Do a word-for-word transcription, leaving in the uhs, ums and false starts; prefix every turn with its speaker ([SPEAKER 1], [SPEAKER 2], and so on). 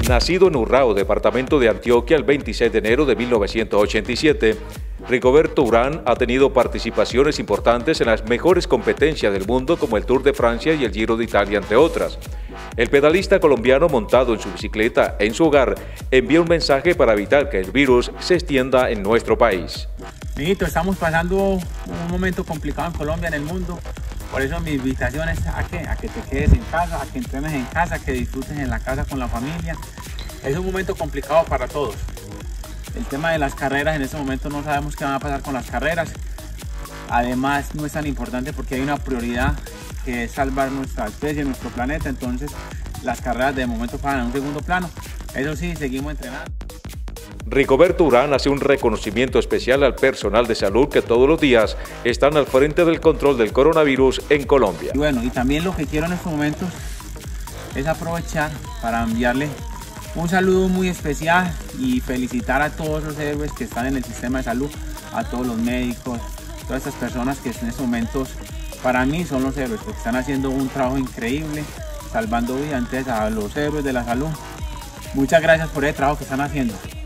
[SPEAKER 1] Nacido en Urrao, departamento de Antioquia, el veintiséis de enero de mil novecientos ochenta y siete, Rigoberto Urán ha tenido participaciones importantes en las mejores competencias del mundo como el Tour de Francia y el Giro de Italia, entre otras. El pedalista colombiano, montado en su bicicleta en su hogar, envía un mensaje para evitar que el virus se extienda en nuestro país.
[SPEAKER 2] Mijito, estamos pasando un momento complicado en Colombia, en el mundo. Por eso mi invitación es a que, a que te quedes en casa, a que entrenes en casa, que disfrutes en la casa con la familia. Es un momento complicado para todos. El tema de las carreras, en este momento no sabemos qué va a pasar con las carreras. Además, no es tan importante porque hay una prioridad que es salvar nuestra especie, nuestro planeta. Entonces, las carreras de momento pasan en un segundo plano. Eso sí, seguimos entrenando.
[SPEAKER 1] Rigoberto Urán hace un reconocimiento especial al personal de salud que todos los días están al frente del control del coronavirus en Colombia.
[SPEAKER 2] Y bueno, y también lo que quiero en estos momentos es aprovechar para enviarle un saludo muy especial y felicitar a todos los héroes que están en el sistema de salud, a todos los médicos, todas estas personas que en estos momentos para mí son los héroes, porque están haciendo un trabajo increíble, salvando vidas. Antes a los héroes de la salud, muchas gracias por el trabajo que están haciendo.